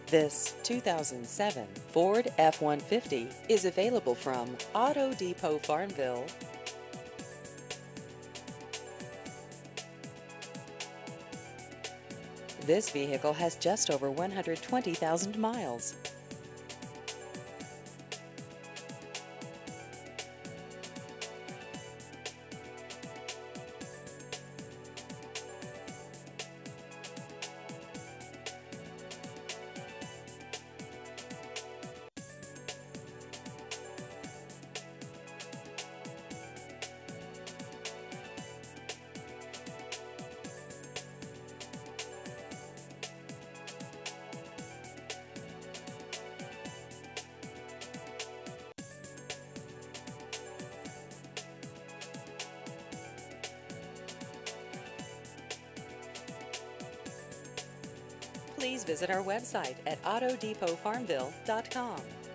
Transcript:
This 2007 Ford F-150 is available from Auto Depot Farmville. This vehicle has just over 120,000 miles. Please visit our website at autodepotfarmville.com.